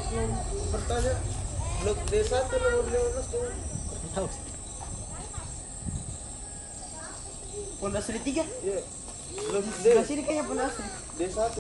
bertanya blok D1 nomor 15 tuh. Tahu. Pondok Asri 3. Iya. Blok D. Sebelah sini kayaknya Pondok Asri. D1.